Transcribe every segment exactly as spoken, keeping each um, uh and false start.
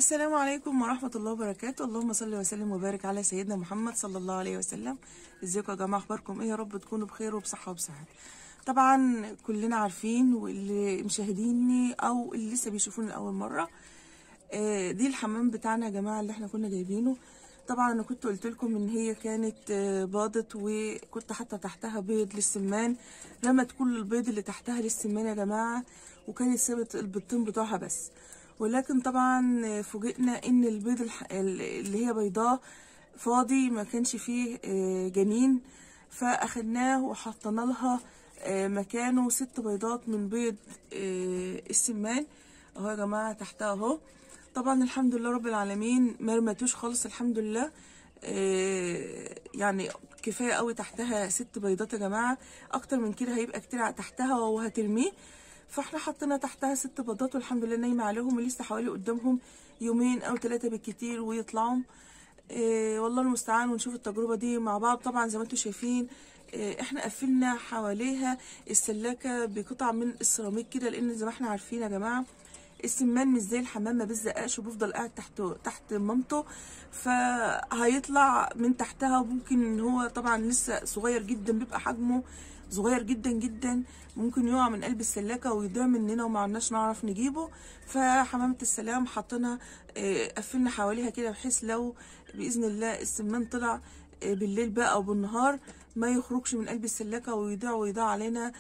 السلام عليكم ورحمة الله وبركاته. اللهم صل وسلم وبارك على سيدنا محمد صلى الله عليه وسلم. ازيكم يا جماعة؟ اخباركم ايه؟ يا رب تكونوا بخير وبصحة وبسعادة. طبعا كلنا عارفين، واللي مشاهديني او اللي لسه بيشوفوني لاول مرة، آه دي الحمام بتاعنا يا جماعة اللي احنا كنا جايبينه. طبعا انا كنت قلت لكم ان هي كانت آه باضت، وكنت حاطه تحتها بيض للسمان. رمت كل البيض اللي تحتها للسمان يا جماعة، وكانت سابت البيضتين بتوعها بس. ولكن طبعا فوجئنا ان البيض اللي هي بيضاه فاضي، ما كانش فيه جنين، فاخدناه وحطينا لها مكانه ست بيضات من بيض السمان اهو يا جماعه تحتها اهو. طبعا الحمد لله رب العالمين ما رمتوش خالص، الحمد لله. يعني كفايه قوي تحتها ست بيضات يا جماعه، اكتر من كده هيبقى كتير تحتها وهترميه. فاحنا حطينا تحتها ست بيضات والحمد لله نايمه عليهم، لسه حوالي قدامهم يومين او ثلاثه بالكتير ويطلعوا. إيه والله المستعان، ونشوف التجربه دي مع بعض. طبعا زي ما انتم شايفين إيه، احنا قفلنا حواليها السلاكه بقطع من السيراميك كده، لان زي ما احنا عارفين يا جماعه السمان مش زي الحمام، ما بيزققش وبيفضل قاعد تحت تحت مامته، فهيطلع من تحتها. ممكن ان هو طبعا لسه صغير جدا، بيبقى حجمه صغير جدا جدا، ممكن يقع من قلب السلاكه ويضيع مننا وما عدناش نعرف نجيبه. فحمامه السلام حطينا قفلنا حواليها كده، بحيث لو باذن الله السمان طلع بالليل بقى او بالنهار ما يخرجش من قلب السلاكه ويضيع ويضيع علينا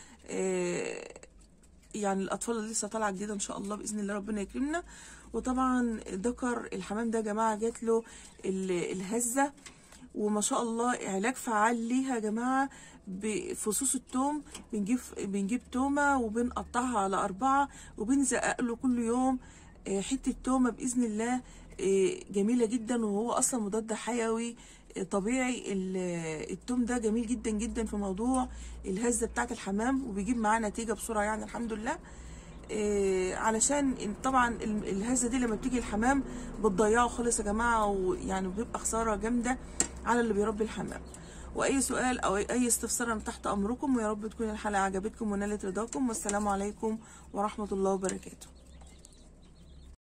يعني الاطفال اللي لسه طالعه جديده ان شاء الله باذن الله ربنا يكرمنا. وطبعا ذكر الحمام ده يا جماعه جات له الهزه، وما شاء الله علاج فعال ليها يا جماعه بفصوص التوم. بنجيب بنجيب تومه وبنقطعها على اربعه وبنزقق له كل يوم حته تومه باذن الله، جميله جدا. وهو اصلا مضاد حيوي طبيعي. التوم ده جميل جدا جدا في موضوع الهزه بتاعه الحمام، وبيجيب معاه نتيجه بسرعه يعني الحمد لله. إيه علشان طبعا الهزه دي لما بتيجي الحمام بتضيعه خالص يا جماعه، ويعني بيبقى خساره جامده على اللي بيربي الحمام. واي سؤال او اي استفسار انا تحت امركم، ويا رب تكون الحلقه عجبتكم ونالت رضاكم. والسلام عليكم ورحمه الله وبركاته.